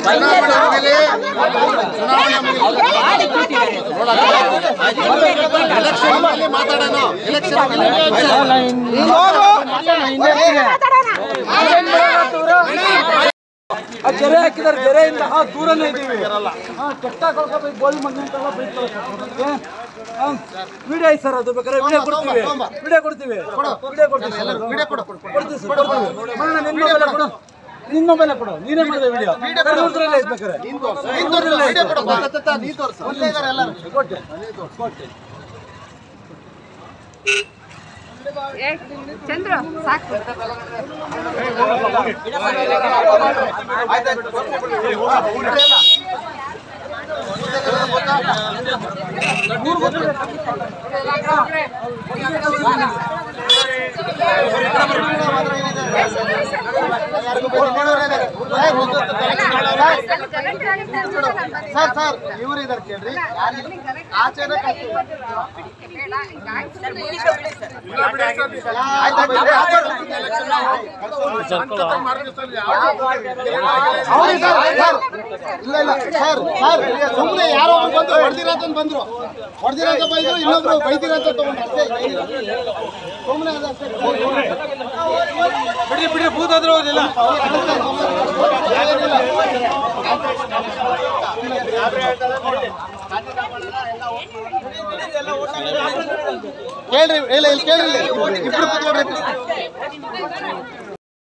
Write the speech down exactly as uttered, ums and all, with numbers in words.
ಗೆರೆ ಹಾಕಿದಾರೆ, ಗೆರೆಯಿಂದ ದೂರನೇ ಇದ್ದೀವಿ. ಕೆಟ್ಟ ಗೋಲಿ ಮಣ್ಣು ವಿಡಿಯೋ ಐತೆ ಸರ್, ಅದು ಬೇಕಾದ್ರೆ ವಿಡಿಯೋ ಕೊಡ್ತೀವಿ, ವಿಡಿಯೋ ಕೊಡ್ತೀವಿ, ವಿಡಿಯೋ ಕೊಡ್ತೀವಿ ಸರ್, ಕೊಡ್ತೀವಿ. ಮಣ್ಣ ನಿನ್ನ ಮೊಬೈಲ್ ಕೊಡು, ನಿನ್ನ ಮೊಬೈಲ್ ಕೊಡು, ನೀನೇ ಮಾಡಿದೆ ವಿಡಿಯೋ ನೂರದ್ರಲ್ಲೇ ಐತೆ ಬೇಕಾರೆ ಕೊಟ್ಟೆ ಕೊಟ್ಟೆ ಚಂದ್ರ ಸಾಕು. ಸರ್ ಸರ್ ಇವರು ಇದಾರೆ ಕೇಳ್ರಿ, ಆಚೆ ಇಲ್ಲ ಇಲ್ಲ ಸರ್ ಸರ್ ಸುಮ್ಮನೆ ಯಾರೋ ಬಂದ್ರು ಹೊಡೆದಿರಂತ ಬಂದ್ರು ಹೊಡೆದಿರಂತ ಬೈದ್ರು, ಇನ್ನೊಬ್ರು ಬೈದಿರಂತ ತಗೊಂಡು ಅಷ್ಟೇ. ಸುಮ್ಮನೆ ಬಿಡಿ ಬಿಡಿ ಭೂತಾದ್ರೂ ಹೋಗಿಲ್ಲ. ಕೇಳ್ರಿ ಇಲ್ಲ ಇಲ್ಲಿ ಕೇಳ್ರಿ, ಇಬ್ರು ಕೂತ್ಕೊಳ್ರಿ.